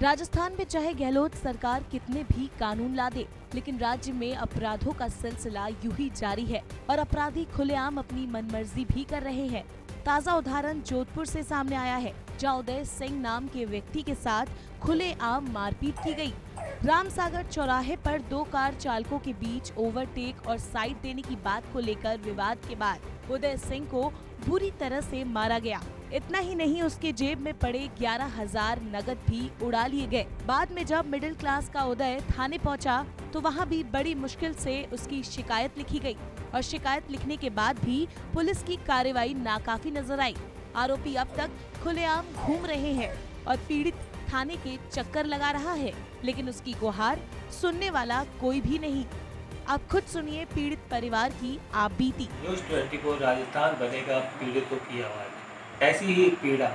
राजस्थान में चाहे गहलोत सरकार कितने भी कानून ला दे, लेकिन राज्य में अपराधों का सिलसिला यूं ही जारी है और अपराधी खुलेआम अपनी मनमर्जी भी कर रहे हैं। ताजा उदाहरण जोधपुर से सामने आया है, जहां उदय सिंह नाम के व्यक्ति के साथ खुलेआम मारपीट की गई। रामसागर चौराहे पर दो कार चालकों के बीच ओवरटेक और साइड देने की बात को लेकर विवाद के बाद उदय सिंह को बुरी तरह से मारा गया। इतना ही नहीं, उसके जेब में पड़े 11,000 नगद भी उड़ा लिए गए। बाद में जब मिडिल क्लास का उदय थाने पहुंचा, तो वहां भी बड़ी मुश्किल से उसकी शिकायत लिखी गई और शिकायत लिखने के बाद भी पुलिस की कार्रवाई नाकाफी नजर आई। आरोपी अब तक खुलेआम घूम रहे हैं और पीड़ित थाने के चक्कर लगा रहा है, लेकिन उसकी गुहार सुनने वाला कोई भी नहीं। आप खुद सुनिए पीड़ित परिवार की आप बीती। न्यूज़ 24 राजस्थान बनेगा पीड़ितों की आवाज़। ऐसी ही एक पीड़ा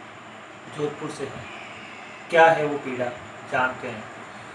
जोधपुर से है। क्या है वो पीड़ा, जानते हैं।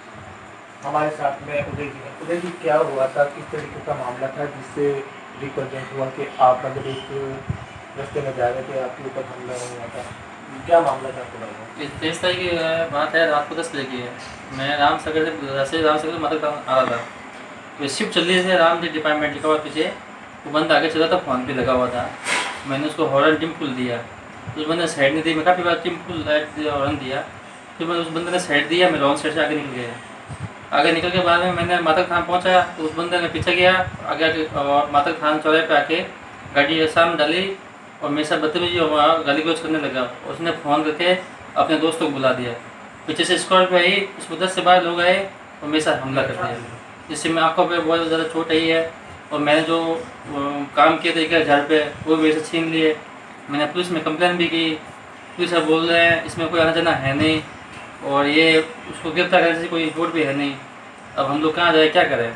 हमारे साथ में उदय जी है। उदय जी, क्या हुआ था, किस तरीके का मामला था जिससे रिप्रेजेंट हुआ कि आप मतलब एक रास्ते में जा रहे थे, आपके ऊपर हमला हुआ था? क्या मामला था पूरा? 23 तारीख की बात है, रात को 10 बजे की है। मैं रामसागर से मदद आ रहा था, तो शिफ्ट चल रही थी राम जी डिपार्टमेंट लिखा हुआ पीछे। वो बंदा आगे चला था, फोन पे लगा हुआ था। मैंने उसको हॉर्न टिम फुल दिया, तो उस बंदे ने साइड नहीं दी। मैं काफ़ी बार टिम फुल हॉर्न दिया, फिर मैं उस बंदे ने साइड दिया। मैं लॉन्ग साइड से आगे निकल गया। आगे निकल के बाद में मैंने माता थाना पहुंचा, तो उस बंदे ने पीछे गया आगे माता थाना चौराहे पे आके गाड़ी सामने डाली और मेरे साथ बदतमीजी और गाली गलौज करने लगा। उसने फ़ोन करके अपने दोस्तों को बुला दिया। पीछे से स्कॉर्पियो आई, उसमें 10 से 12 लोग आए और मेरे साथ हमला कर दिया, जिससे मैं आंखों पे बहुत ज़्यादा चोट आई है। और मैंने जो काम किए थे 1000 पे, वो मेरे से छीन लिए। मैंने पुलिस में कंप्लेन भी की। पुलिस अब बोल रहे हैं इसमें कोई आना जाना है नहीं और ये उसको गिरफ्तार करने से कोई रिपोर्ट भी है नहीं। अब हम लोग कहाँ जाए, क्या करें?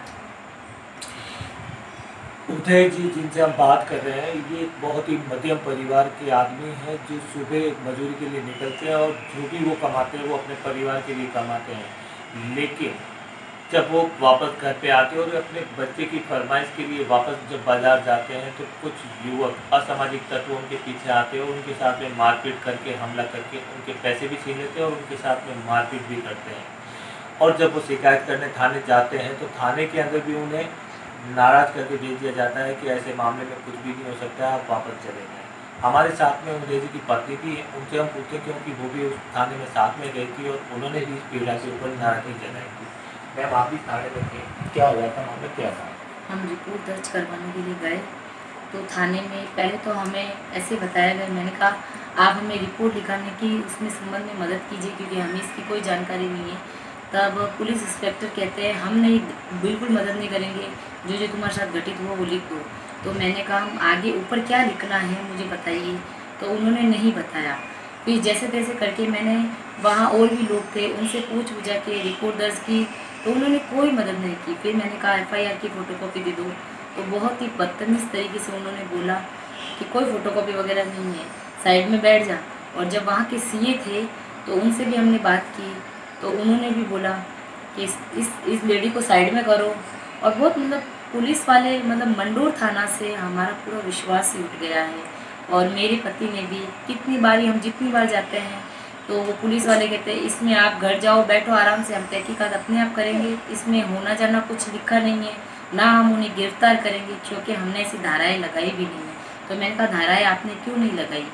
उदय जी जिनसे हम बात कर रहे हैं, ये बहुत ही मध्यम परिवार के आदमी हैं जो सुबह मजदूरी के लिए निकलते हैं और जो भी वो कमाते हैं वो अपने परिवार के लिए कमाते हैं। लेकिन जब वो वापस घर पे आते हैं और अपने बच्चे की फरमाइश के लिए वापस जब बाजार जाते हैं, तो कुछ युवक असामाजिक तत्व उनके पीछे आते हैं और उनके साथ में मारपीट करके, हमला करके उनके पैसे भी छीन लेते हैं और उनके साथ में मारपीट भी करते हैं। और जब वो शिकायत करने थाने जाते हैं, तो थाने के अंदर भी उन्हें नाराज़ करके भेज दिया जाता है कि ऐसे मामले में कुछ भी नहीं हो सकता, आप वापस चले जाएँ। हमारे साथ में उदय जी की पत्नी भी है, उनसे हम पूछते क्योंकि वो भी उस थाने में साथ में गई थी और उन्होंने भी इस पीड़ा के ऊपर नाराज़गी जताई थी। मैम, आप भी थाने में थे, क्या हुआ था, मामला क्या था? हम रिपोर्ट दर्ज करवाने के लिए गए, तो थाने में पहले तो हमें ऐसे बताया गया, मैंने कहा आप हमें रिपोर्ट लिखाने की उसमें संबंध में मदद कीजिए क्योंकि हमें इसकी कोई जानकारी नहीं है। तब पुलिस इंस्पेक्टर कहते हैं हम नहीं, बिल्कुल मदद नहीं करेंगे, जो तुम्हारे साथ घटित हुआ वो लिख दो। तो मैंने कहा हम आगे ऊपर क्या लिखना है मुझे बताइए, तो उन्होंने नहीं बताया। फिर जैसे तैसे करके मैंने वहाँ और भी लोग थे, उनसे पूछ बुझा के रिपोर्ट दर्ज की, तो उन्होंने कोई मदद नहीं की। फिर मैंने कहा FIR की फ़ोटोकॉपी दे दो, तो बहुत ही बदतमीज़ तरीके से उन्होंने बोला कि कोई फ़ोटोकॉपी वगैरह नहीं है, साइड में बैठ जा। और जब वहाँ के CA थे तो उनसे भी हमने बात की, तो उन्होंने भी बोला कि इस लेडी को साइड में करो। और बहुत मतलब पुलिस वाले मतलब मंडोर थाना से हमारा पूरा विश्वास ही उठ गया है। और मेरे पति ने भी कितनी बारी, हम जितनी बार जाते हैं तो वो पुलिस वाले कहते हैं इसमें आप घर जाओ, बैठो आराम से, हम तहकीकात अपने आप करेंगे, इसमें होना जाना कुछ लिखा नहीं है, ना हम उन्हें गिरफ्तार करेंगे क्योंकि हमने ऐसी धाराएं लगाई भी नहीं है। तो मैंने कहा धाराएं आपने क्यों नहीं लगाई?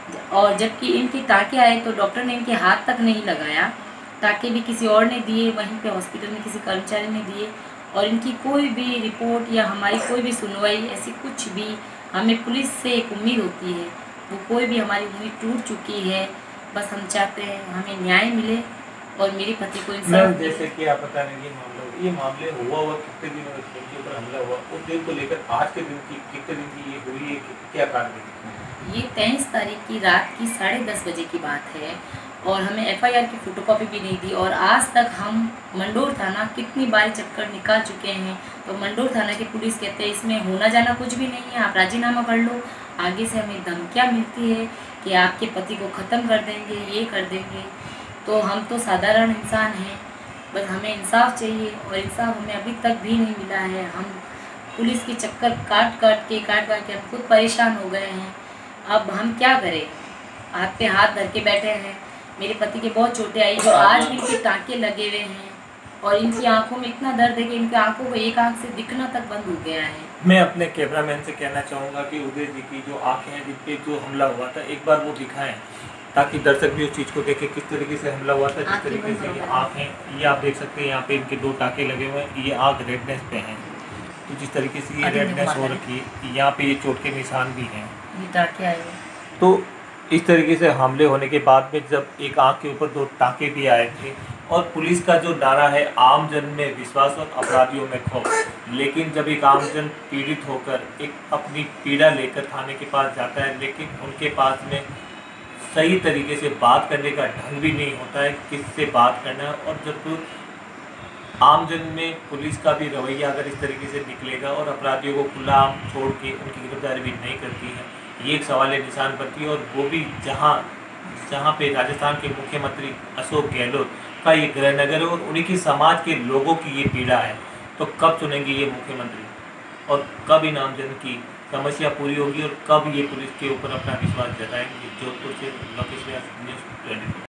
और जबकि इनकी टाँके आए तो डॉक्टर ने इनके हाथ तक नहीं लगाया, टाँके भी किसी और ने दिए, वहीं पे हॉस्पिटल में किसी कर्मचारी ने दिए। और इनकी कोई भी रिपोर्ट या हमारी कोई भी सुनवाई ऐसी कुछ भी, हमें पुलिस से एक उम्मीद होती है, वो कोई भी हमारी उम्मीद टूट चुकी है। बस हम चाहते हैं हमें न्याय मिले और मेरे पति को इंसाफ। जैसे कि आप बता रहे हैं ये मामले हुआ कितने दिन इनके ऊपर हमला हुआ, उस दिन को लेकर आज के दिन की कितने दिन की ये हुई है, क्या कारण? ये 23 तारीख की रात की 10:30 बजे की बात है और हमें FIR की फ़ोटोकॉपी भी नहीं दी। और आज तक हम मंडोर थाना कितनी बार चक्कर निकाल चुके हैं, तो मंडोर थाना की पुलिस कहते हैं इसमें होना जाना कुछ भी नहीं है, आप राजीनामा कर लो। आगे से हमें धमकियाँ मिलती है कि आपके पति को ख़त्म कर देंगे, ये कर देंगे। तो हम तो साधारण इंसान हैं, बस हमें इंसाफ चाहिए और इंसाफ हमें अभी तक भी नहीं मिला है। हम पुलिस के चक्कर काट काट के हम खुद परेशान हो गए हैं। अब हम क्या करें? हाथ पे हाथ धर के बैठे हैं मेरे पति के बहुत चोटें आई, जो आज भी इनके टाँके लगे हुए हैं और इनकी आंखों में इतना दर्द है कि इनकी आंखों को एक आंख से दिखना तक बंद हो गया है। मैं अपने कैमरामैन से कहना चाहूँगा कि उदय जी की जो आँखें हैं, जिन पे जो हमला हुआ था, एक बार वो दिखाएं ताकि दर्शक भी उस चीज़ को देखें किस तरीके से हमला हुआ था, जिस तरीके से ये आँखें, ये आप देख सकते हैं यहाँ पे इनके 2 टाँके लगे हुए हैं, ये आँख रेडनेस पे हैं, तो जिस तरीके से ये रेडनेस हो रखी है, यहाँ पे ये चोट के निशान भी हैं, ये टाँके आए हुए। तो इस तरीके से हमले होने के बाद में जब एक आँख के ऊपर 2 टाँके भी आए थे, और पुलिस का जो नारा है आम जन में विश्वास और अपराधियों में खौफ, लेकिन जब एक आम जन पीड़ित होकर एक अपनी पीड़ा लेकर थाने के पास जाता है, लेकिन उनके पास में सही तरीके से बात करने का ढंग भी नहीं होता है, किससे बात करना है, और जब आम जन में पुलिस का भी रवैया अगर इस तरीके से निकलेगा और अपराधियों को खुला आम छोड़ के उनकी गिरफ्तारी भी नहीं करती है, ये एक सवाल निशान बनती है। और वो भी जहाँ पे राजस्थान के मुख्यमंत्री अशोक गहलोत का ये गृहनगर है और उन्हीं की समाज के लोगों की ये पीड़ा है, तो कब चुनेंगे ये मुख्यमंत्री और कब इन आम जन की समस्या पूरी होगी और कब ये पुलिस के ऊपर अपना विश्वास जताएंगे। जोधपुर से न्यूज़ 24